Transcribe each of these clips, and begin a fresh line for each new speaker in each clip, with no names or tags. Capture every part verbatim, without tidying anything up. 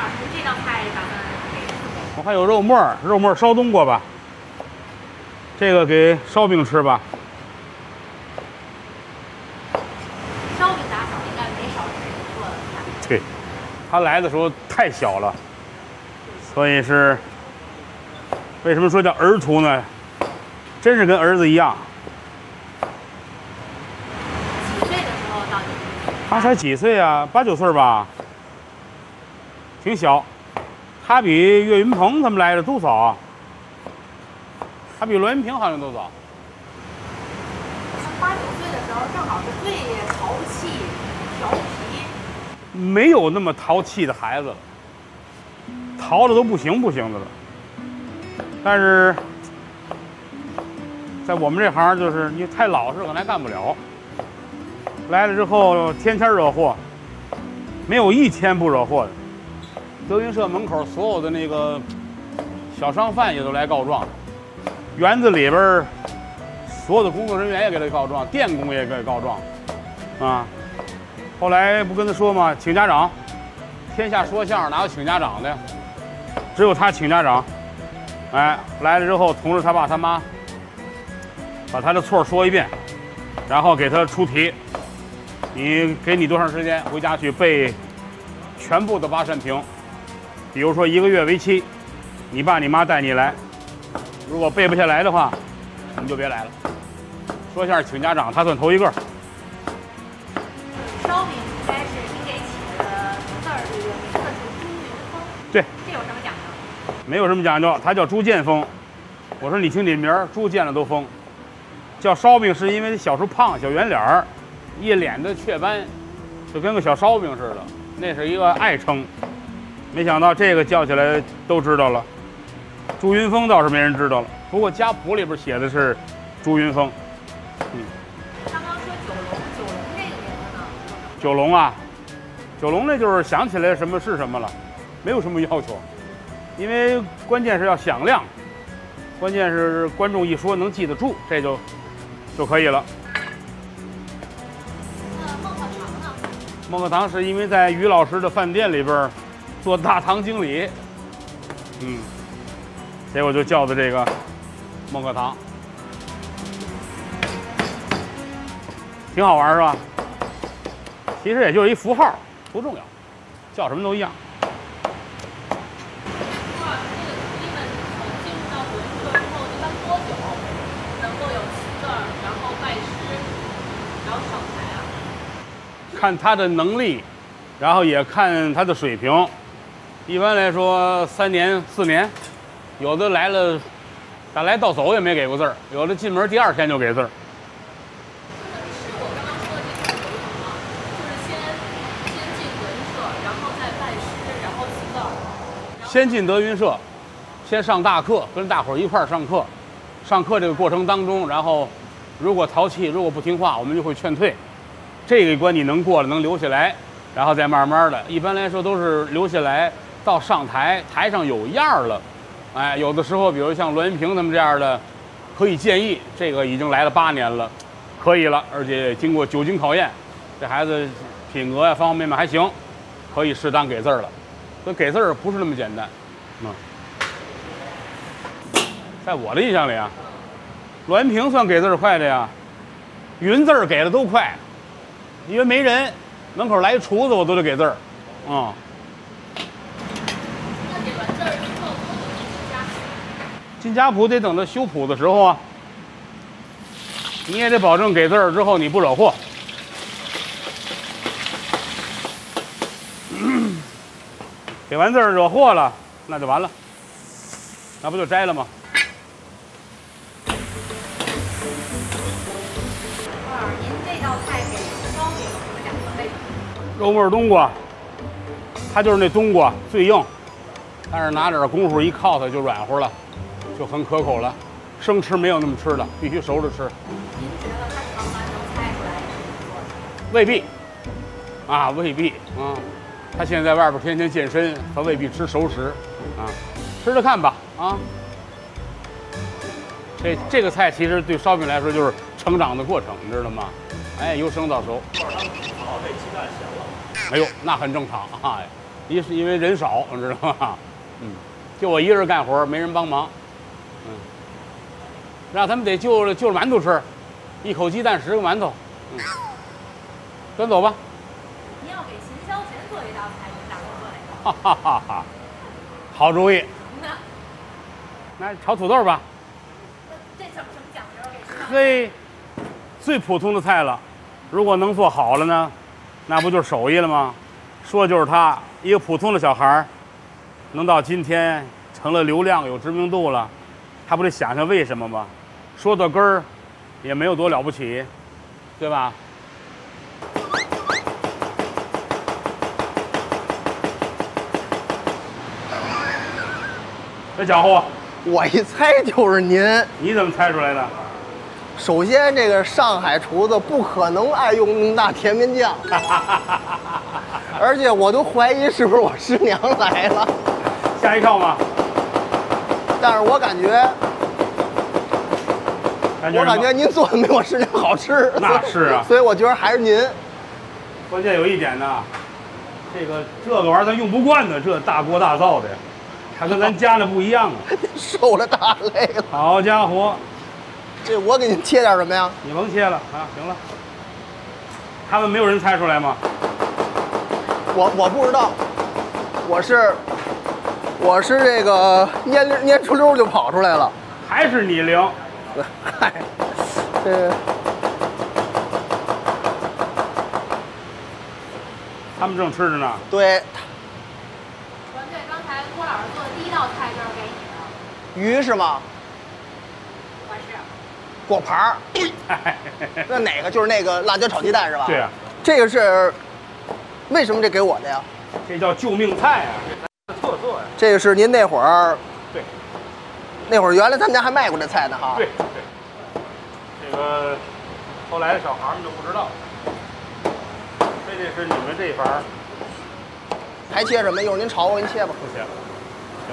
您这道菜打算给谁？
我还有肉末儿，肉末儿烧冬瓜吧。这个给烧饼吃吧。
烧饼打扫应该没少吃你做的菜。
对，他来的时候太小了，所以是为什么说叫儿徒呢？真是跟儿子一样。
几岁的时候到你？
他才几岁啊？八九岁吧，挺小。他比岳云鹏他们来的都早啊，他比栾云平好像都早。
他八九岁的时候正好是最淘气、调皮。
没有那么淘气的孩子了，淘的都不行不行的了。但是在我们这行，就是你太老实，可能还干不了。来了之后，天天惹祸，没有一天不惹祸的。德云社门口所有的那个小商贩也都来告状，园子里边所有的工作人员也给他告状，电工也给他告状，啊。后来不跟他说吗？请家长，天下说相声哪有请家长的呀？只有他请家长。哎，来了之后，同着他爸他妈，把他的错说一遍，然后给他出题。你给你多长时间回家去背全部的八扇屏？比如说一个月为期，你爸你妈带你来，如果背不下来的话，你就别来了。说相声请家长，他算头一个。
烧饼应该是您给起的字儿，这个名字是朱云峰。
对，
这有什么讲究？
没有什么讲究，他叫朱建峰。我说你听你名儿，朱见了都疯。叫烧饼是因为小时候胖，小圆脸儿，一脸的雀斑，就跟个小烧饼似的，那是一个爱称。没想到这个叫起来都知道了，朱云峰倒是没人知道了。不过家谱里边写的是朱云峰。嗯，
刚刚说九龙，九龙这个名字呢？
九龙啊，九龙那就是想起来什么是什么了，没有什么要求，因为关键是要响亮，关键是观众一说能记得住，这就就可以了。
那孟鹤堂呢？
孟鹤堂是因为在于老师的饭店里边做大堂经理，嗯，结果就叫的这个孟鹤堂，挺好玩是吧？其实也就是一符号，不重要，叫什么都一样。
哇，这个徒弟们从进入到德云社之后，一般多久能够有齐字儿，然后拜师，然后上台啊？
看他的能力，然后也看他的水平。一般来说，三年四年，有的来了，打来到走也没给过字儿，有的进门第二天就给字儿。
是我刚刚说的这个流程吗？就是先先进德云社，然后再拜师，然后齐字儿。
先进德云社，先上大课，跟大伙儿一块儿上课。上课这个过程当中，然后如果淘气，如果不听话，我们就会劝退。这个关你能过了，能留下来，然后再慢慢的。一般来说都是留下来。到上台，台上有样儿了，哎，有的时候，比如像栾云平他们这样的，可以建议这个已经来了八年了，可以了，而且经过久经考验，这孩子品格呀方方面面还行，可以适当给字儿了。所以给字儿不是那么简单，嗯，在我的印象里啊，栾云平算给字儿快的呀，云字儿给的都快，因为没人，门口来一厨子我都得给字儿，嗯。进家谱得等到修谱的时候啊，你也得保证给字儿之后你不惹祸。给完字儿惹祸了，那就完了，那不就摘了吗？
二，您这道菜给烧饼有什么讲究？为什么？
肉末冬瓜，它就是那冬瓜最硬，但是拿点功夫一靠它就软和了。就很可口了，生吃没有那么吃的，必须熟着吃。
您觉得他盛完能猜出来你是做的？
未必，啊，未必啊。他现在在外边天天健身，他未必吃熟食，啊，吃着看吧，啊。这这个菜其实对烧饼来说就是成长的过程，你知道吗？哎，由生到熟。哎呦，那很正常啊。 一是因为人少，你知道吗？嗯，就我一个人干活，没人帮忙。嗯，让他们得就着就着馒头吃，一口鸡蛋十个馒头。嗯，端走吧。
您要给秦霄贤做一道菜，您打算做哪个？
哈哈哈哈，好主意。
那
那炒土豆吧。
这什么什么讲究？给秦霄贤。
嘿，最普通的菜了，如果能做好了呢，那不就是手艺了吗？说的就是他，一个普通的小孩儿，能到今天成了流量有知名度了，他不得想想为什么吗？说到根儿，也没有多了不起，对吧？这家伙，
我一猜就是您。
你怎么猜出来的？
首先，这个上海厨子不可能爱用那么大甜面酱，而且我都怀疑是不是我师娘来了。
吓一跳吗？
但是我感觉，
感觉
我感觉您做的没我师娘好吃。
那是啊，
所以我觉得还是您。
关键有一点呢，这个这个玩意儿咱用不惯的，这大锅大灶的，它跟咱家那不一样啊。
受了大累了。
好家伙！
这我给您切点什么呀？
你甭切了啊，行了。他们没有人猜出来吗？
我我不知道，我是我是这个蔫蔫出溜就跑出来了。
还是你灵？
嗨，这
他们正吃着呢。
对，
团队刚才郭老师做的第一道菜就是给你的，
鱼是吗？
不是？
果盘儿。那哪个就是那个辣椒炒鸡蛋是吧？
对啊，
这个是为什么这给我的呀？
这叫救命菜啊，这咱的特色呀。
这个是您那会儿，
对，
那会儿原来他们家还卖过这菜呢哈。
对对，这个后来的小孩们都不知道，这这是你们这一盘儿
还切什么？一会儿您炒我给您切吧。
不行，行。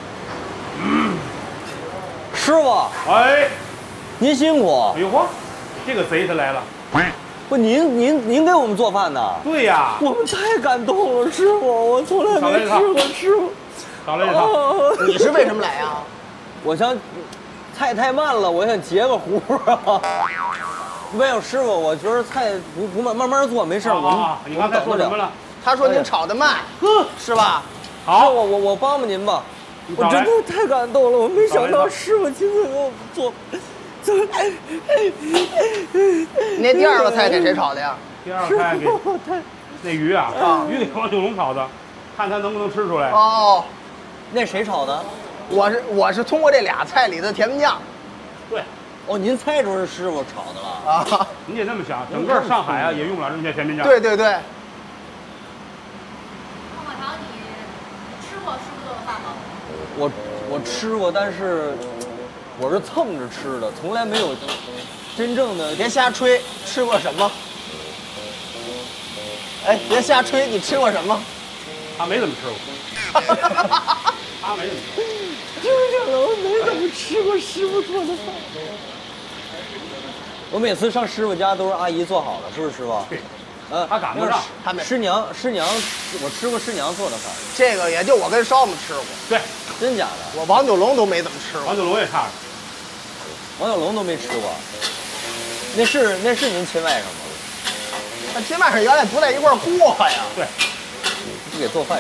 师傅，
哎，
您辛苦
哎。呦嚯，这个贼他来了。
不，您您您给我们做饭呢？
对呀，
我们太感动了，师傅，我从来没吃过师傅。
少来一套。
哦
你是为什么来呀？
我想菜太慢了，我想截个糊啊。没有师傅，我觉得菜不不慢，慢慢做没事。我们
啊，你刚才说什么了？
他说您炒的慢，
呵，
是吧？
好，
我我我帮帮您吧。
你找来
我真的太感动了，我没想到师傅亲自给我们做。
那第二个菜给谁炒的呀？
第二个菜给那鱼啊，
啊
鱼给王九龙炒的，看他能不能吃出来。
哦，
那谁炒的？
我是我是通过这俩菜里的甜面酱
对，
哦，您猜出是师傅炒的了？
啊。
你得这么想，整个上海啊也用不了这么些甜面酱。
对对对，
孟鹤堂，你吃过师傅做的饭吗？
我我吃过，但是我是蹭着吃的，从来没有真正的。
别瞎吹，吃过什么？哎，别瞎吹，你吃过什么？
他没怎么吃过，他没怎么吃过。
就是我没怎么吃过师傅做的饭。我每次上师傅家都是阿姨做好的，是不是师傅？
对，
呃，
他赶不上
他没
师娘师娘，我吃过师娘做的饭，
这个也就我跟烧们吃过，
对，
真假的？
我王九龙都没怎么吃过
王。九龙也差着。
王小龙都没吃过。那是那是您亲外甥吗？
那亲外甥原来不在一块儿过呀。
对。
不给做饭。